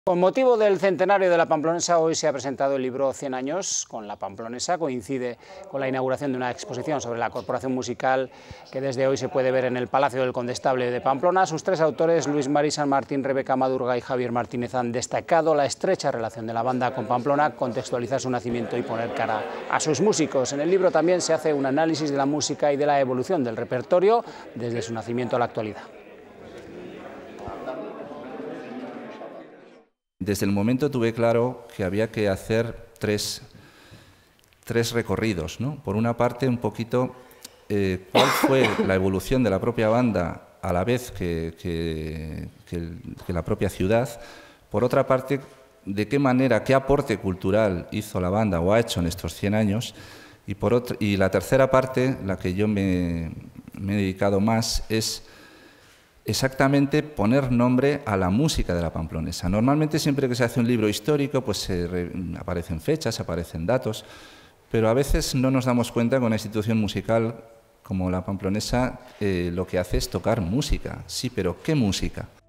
Con motivo del centenario de la Pamplonesa, hoy se ha presentado el libro 100 años con la Pamplonesa. Coincide con la inauguración de una exposición sobre la corporación musical que desde hoy se puede ver en el Palacio del Condestable de Pamplona. Sus tres autores, Luis Mari San Martín, Rebeca Madurga y Javier Martínez, han destacado la estrecha relación de la banda con Pamplona, contextualizar su nacimiento y poner cara a sus músicos. En el libro también se hace un análisis de la música y de la evolución del repertorio desde su nacimiento a la actualidad. Desde el momento tuve claro que había que hacer tres recorridos, ¿no? Por una parte, un poquito cuál fue la evolución de la propia banda a la vez que la propia ciudad. Por otra parte, de qué manera, qué aporte cultural hizo la banda o ha hecho en estos 100 años. Y la tercera parte, la que yo me he dedicado más, es exactamente poner nombre a la música de la Pamplonesa. Normalmente siempre que se hace un libro histórico pues aparecen fechas, aparecen datos, pero a veces no nos damos cuenta que una institución musical como la Pamplonesa lo que hace es tocar música. Sí, pero ¿qué música?